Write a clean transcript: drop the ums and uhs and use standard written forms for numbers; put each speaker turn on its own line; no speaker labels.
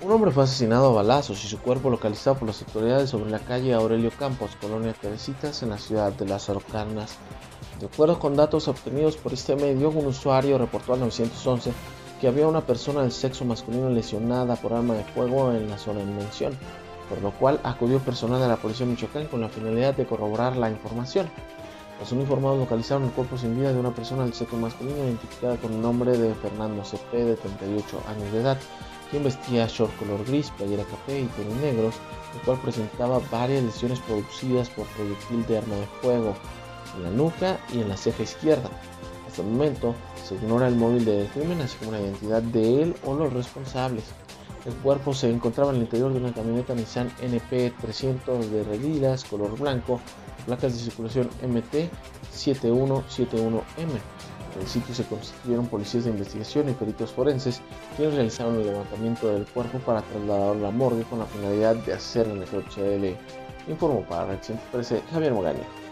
Un hombre fue asesinado a balazos y su cuerpo localizado por las autoridades sobre la calle Aurelio Campos, Colonia Teresitas, en la ciudad de Lázaro Cárdenas. De acuerdo con datos obtenidos por este medio, un usuario reportó al 911 que había una persona del sexo masculino lesionada por arma de fuego en la zona en mención, por lo cual acudió personal de la Policía de Michoacán con la finalidad de corroborar la información. Los uniformados localizaron el cuerpo sin vida de una persona del sexo masculino identificada con el nombre de Fernando C.P. de 38 años de edad, quien vestía short color gris, playera café y tenis negros, el cual presentaba varias lesiones producidas por proyectil de arma de fuego en la nuca y en la ceja izquierda. Hasta el momento se ignora el móvil del crimen, así como la identidad de él o los responsables. El cuerpo se encontraba en el interior de una camioneta Nissan NP300 de redilas color blanco, placas de circulación MT7171M. En el sitio se constituyeron policías de investigación y peritos forenses, quienes realizaron el levantamiento del cuerpo para trasladarlo a la morgue con la finalidad de hacer la necropsia de ley. Informó para Reacción 13 Javier Mogaña.